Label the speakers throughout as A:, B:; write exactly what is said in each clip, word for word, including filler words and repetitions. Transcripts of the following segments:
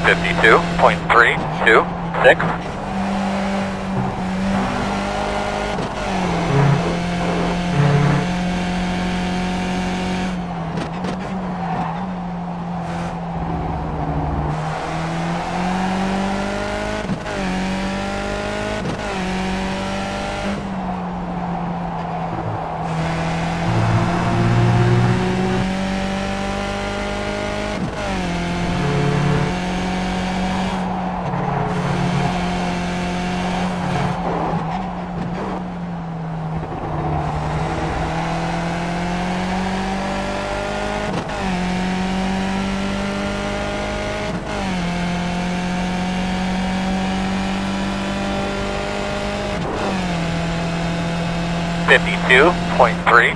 A: fifty-two point three two six. fifty-two point three.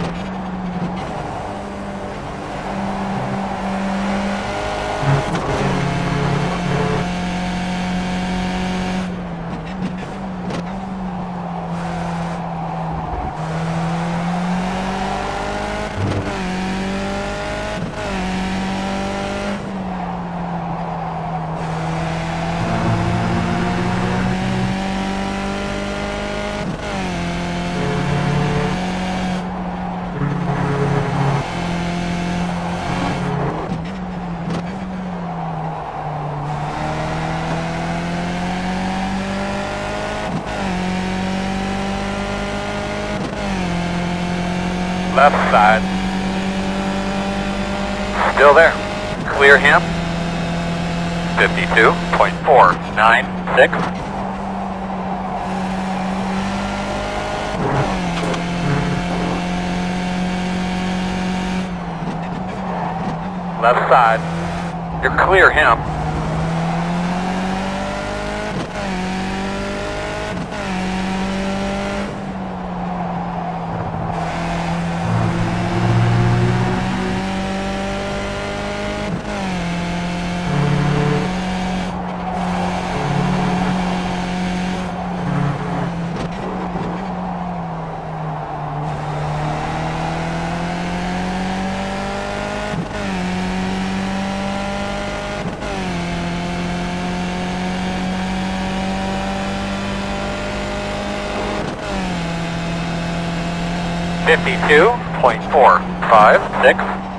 A: Left side. Still there. Clear him. fifty-two point four nine six. Left side. You're clear him. fifty-two point four five six.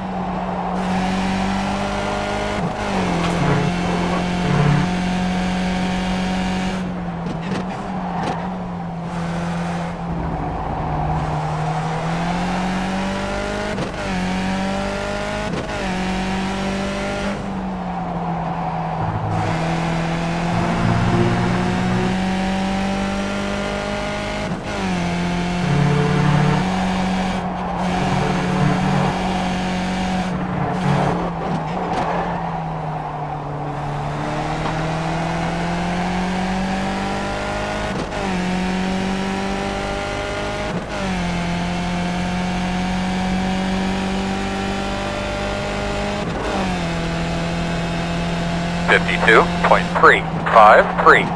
A: fifty-two point three five three.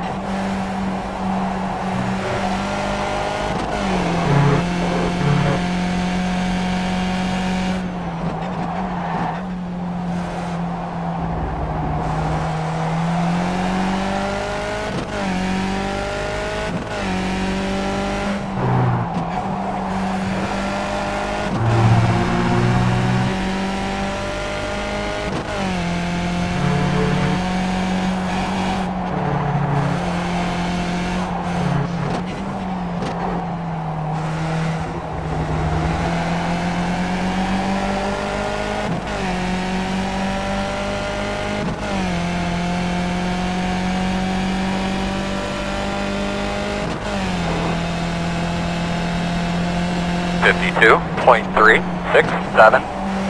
A: fifty-two point three six seven.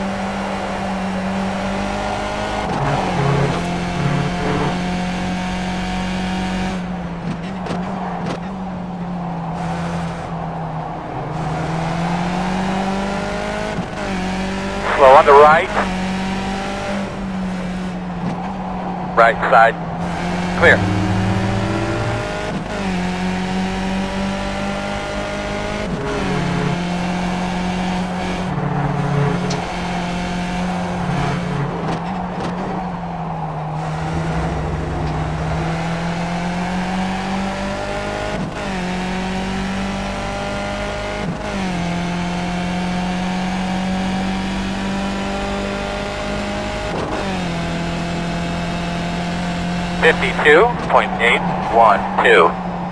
A: Slow on the right. Right side. Clear. fifty-two point eight one two.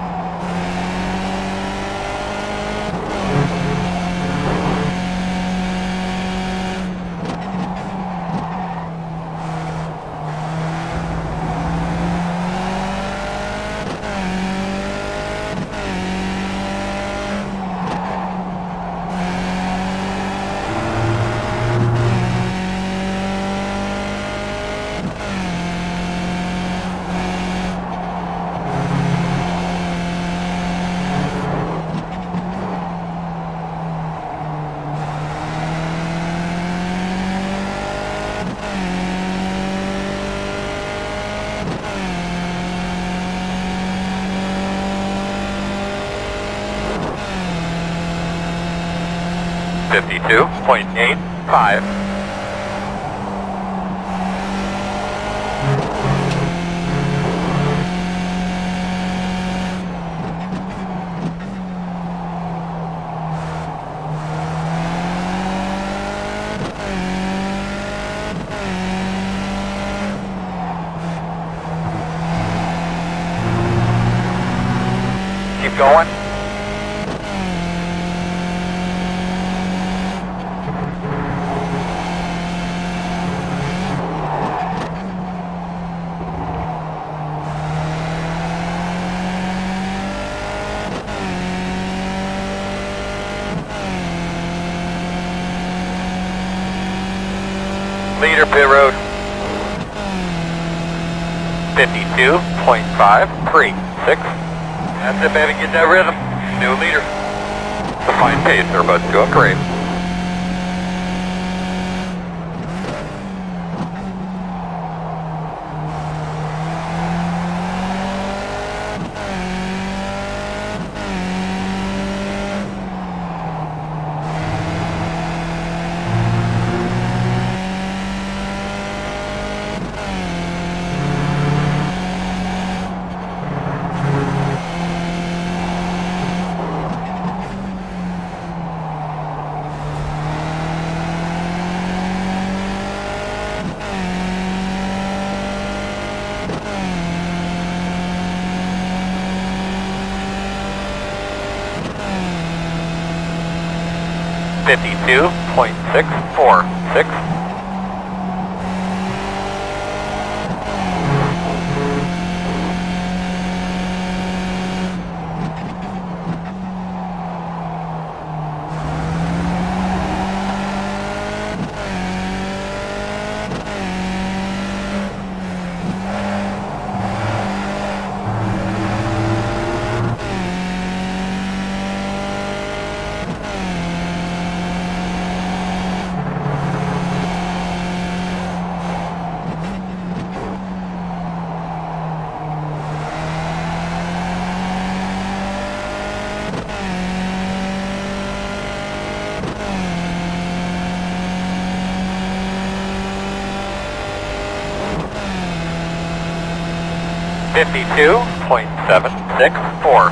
A: fifty-two point eight five. Keep going. Leader pit road. fifty-two point five three six. That's it, baby. Get that rhythm. New leader. The fine pace. Everybody's doing great. fifty-two point six four six. fifty-two point seven six four.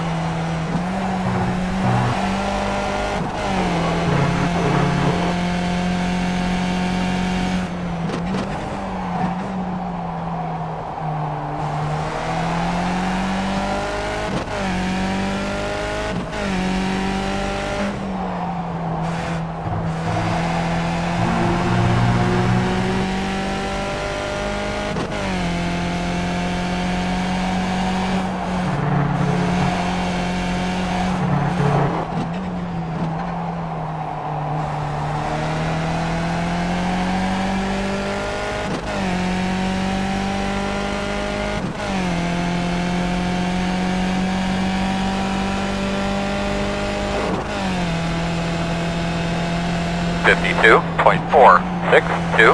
A: fifty-two point four six two.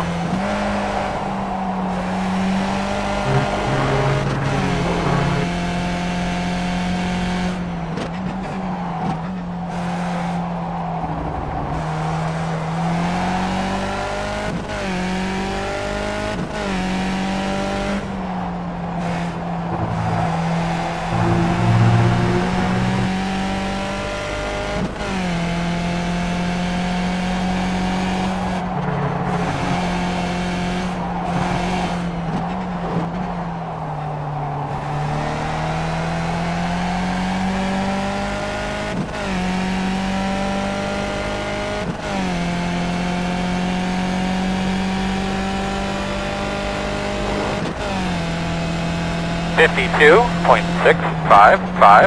A: fifty-two point six five five.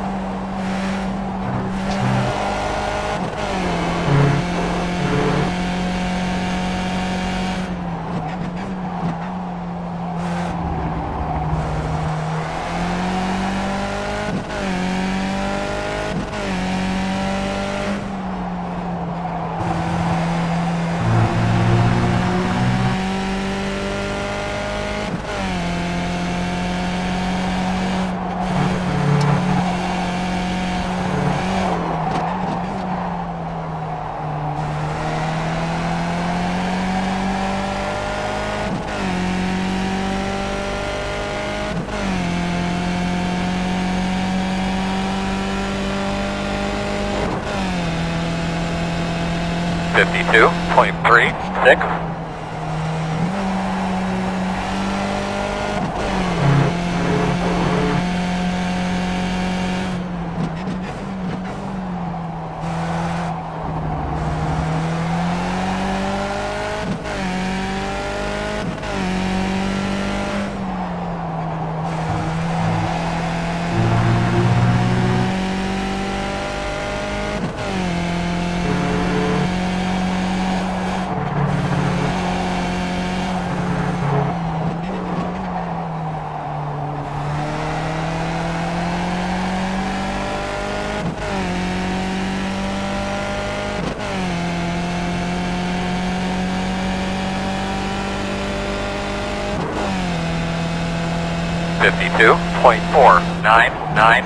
A: fifty-two point three six. fifty-two point four nine nine.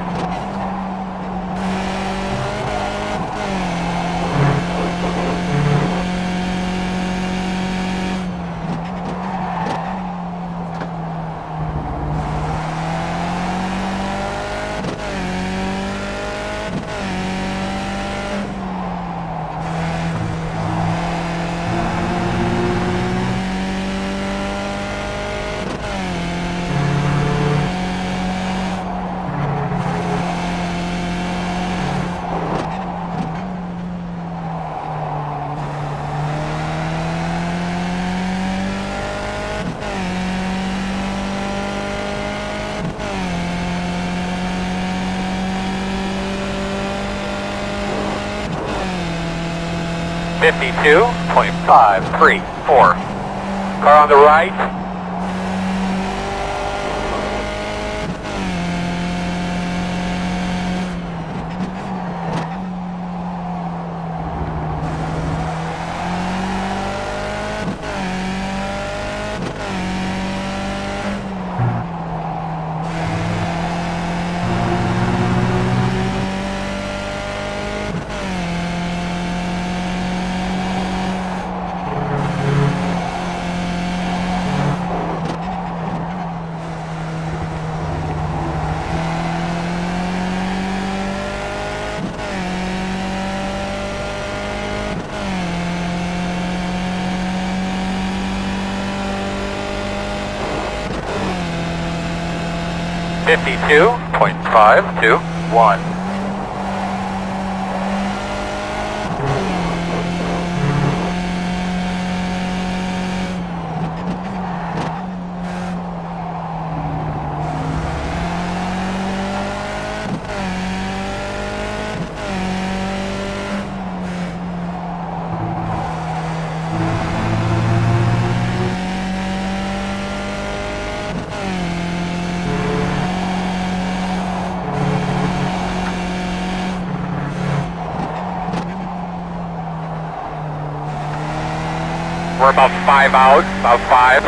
A: fifty-two point five three four. Car on the right. fifty-two point five two one. We're about five out, about five.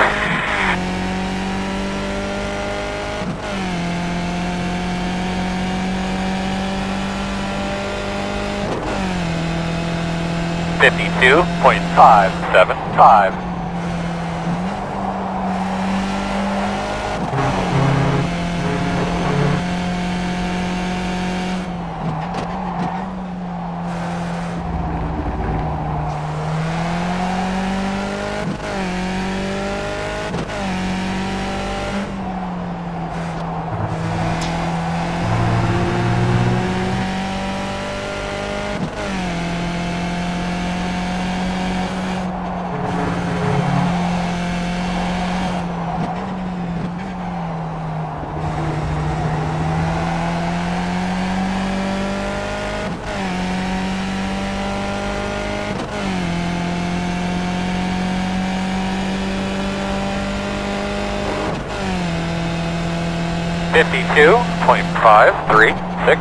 A: fifty-two point five seven five. fifty-two point five three six.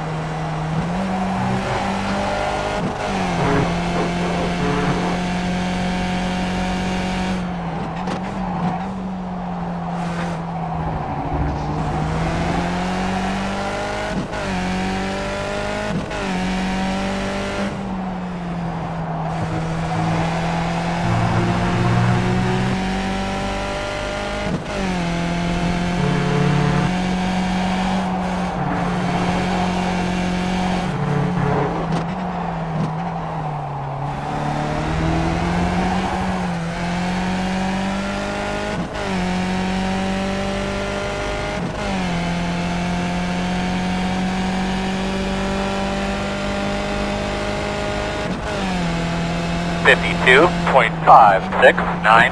A: fifty-two point five six nine.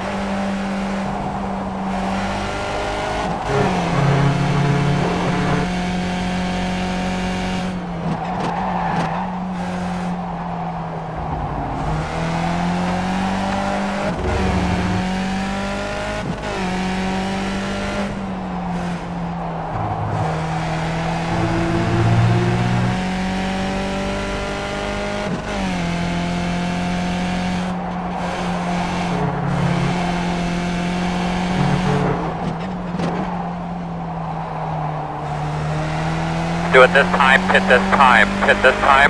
A: Do it this time, pit this time, pit this time.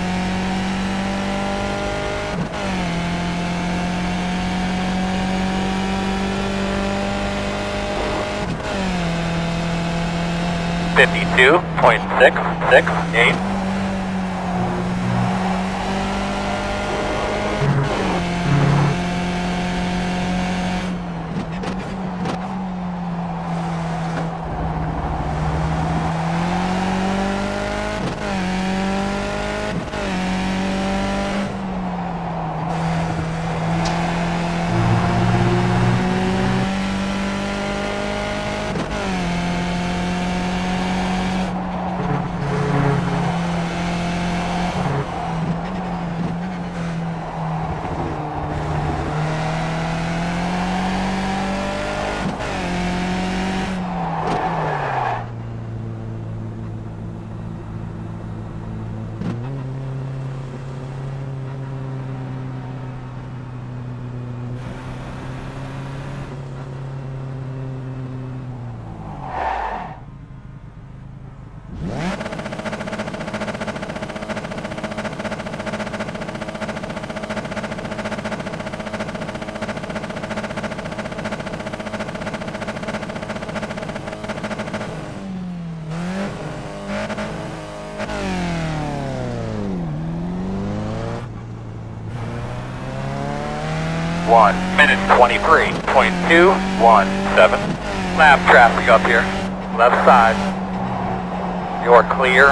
A: fifty-two point six six eight. one minute twenty-three point two one seven. Lap traffic up here. Left side. You're clear.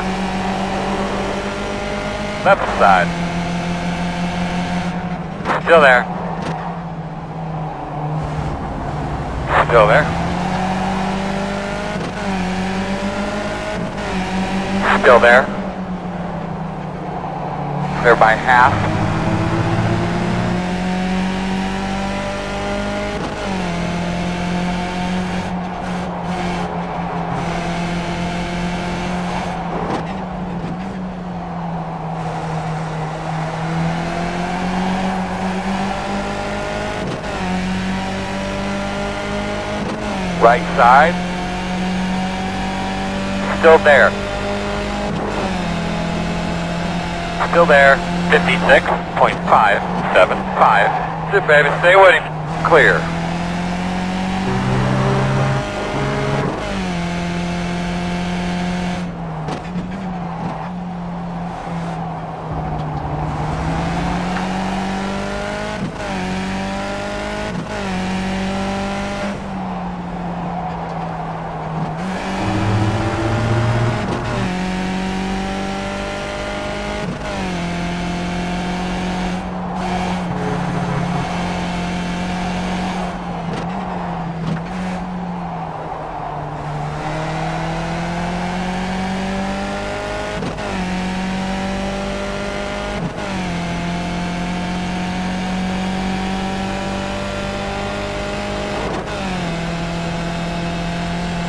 A: Left side. Still there. Still there. Still there. Clear by half. Right side. Still there. Still there. fifty-six point five seven five. Sit, baby. Stay with him. Clear.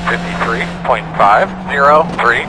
A: fifty-three point five zero three.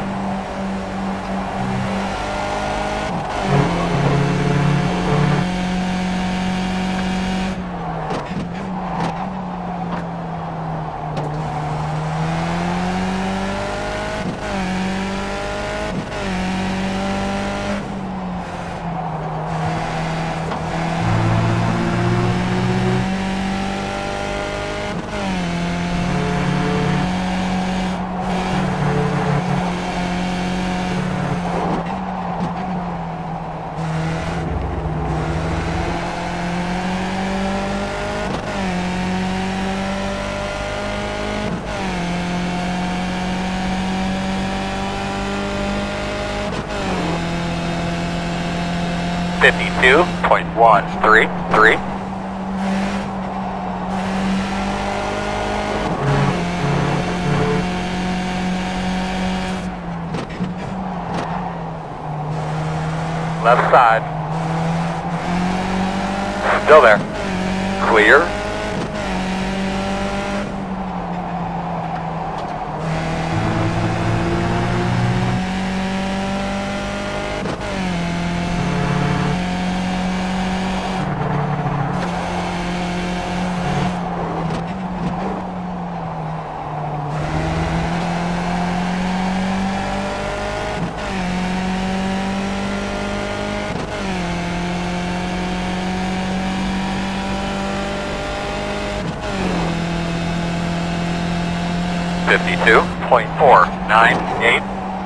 A: fifty-two point one three three. Left side. Still there. Clear. fifty-two point four nine eight.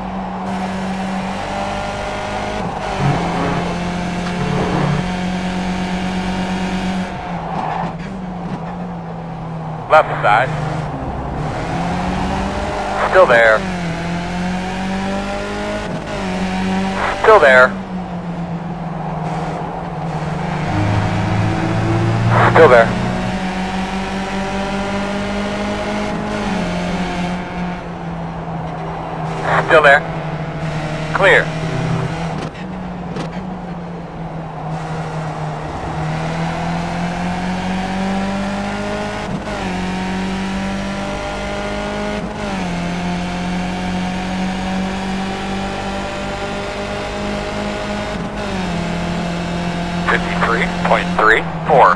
A: Left side. Still there. Still there. Still there. Still there. Clear. fifty-three point three four.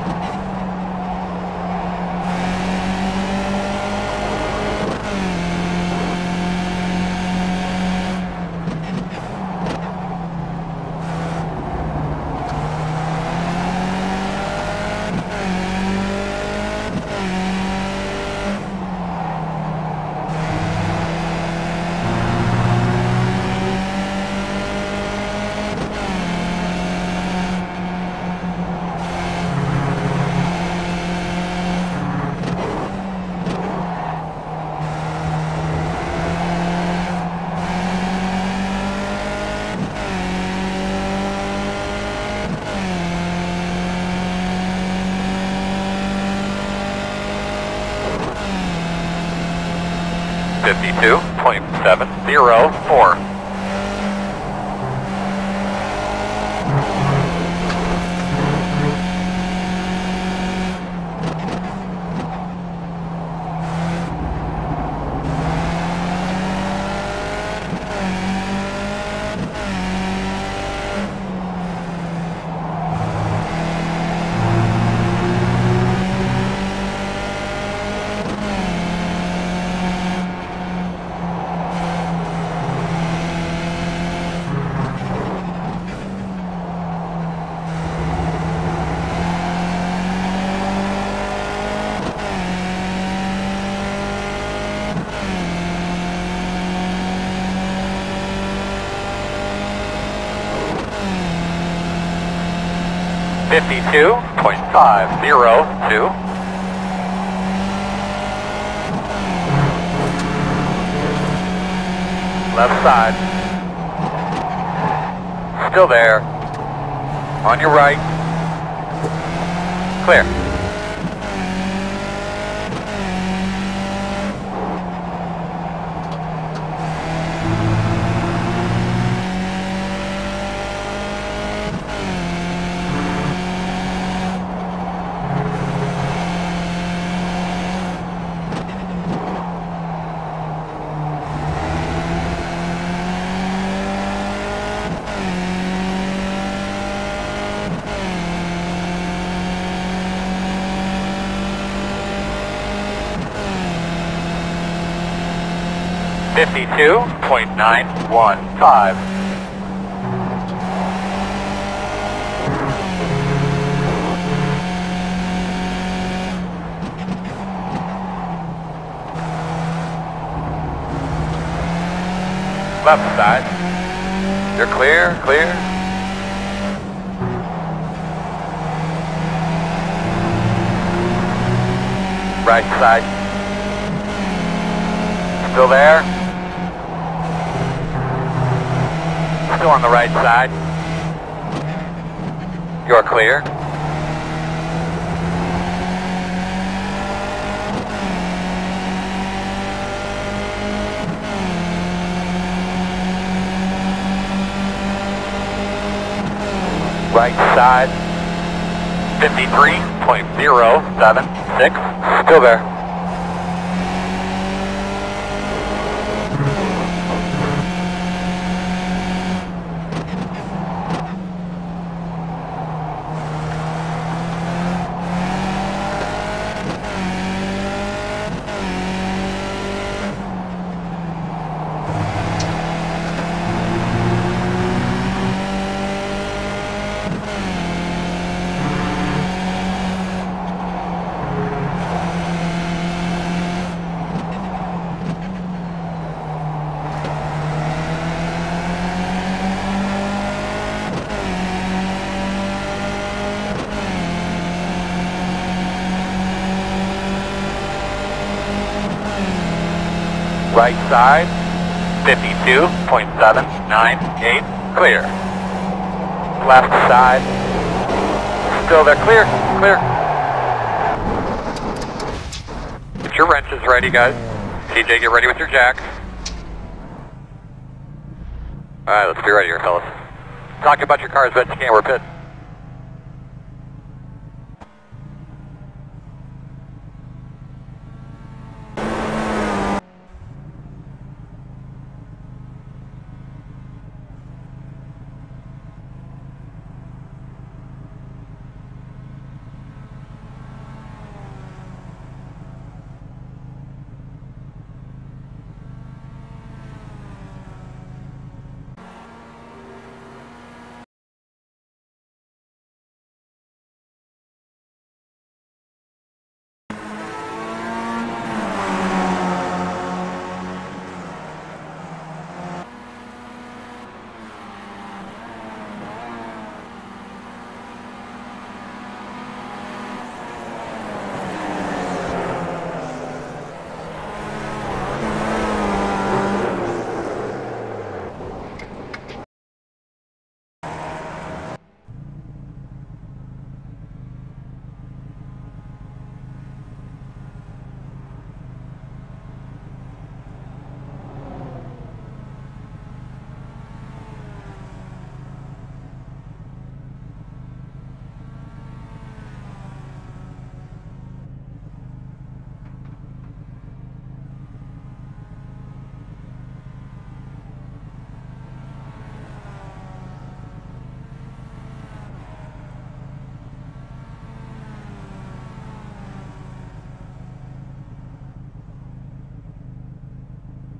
A: fifty-two point seven zero four. fifty-two point five zero two. Left side. Still there. On your right. Clear. fifty-two point nine one five. Left side. You're clear, clear. Right side. Still there. Still on the right side. You're clear. Right side, fifty-three point zero seven six, still there. Right side, fifty-two point seven nine eight, clear. Left side, still there, clear, clear. Get your wrenches ready, guys. T J, get ready with your jacks. Alright, let's be ready here, fellas. Talk about your cars, but you can't, we're pit.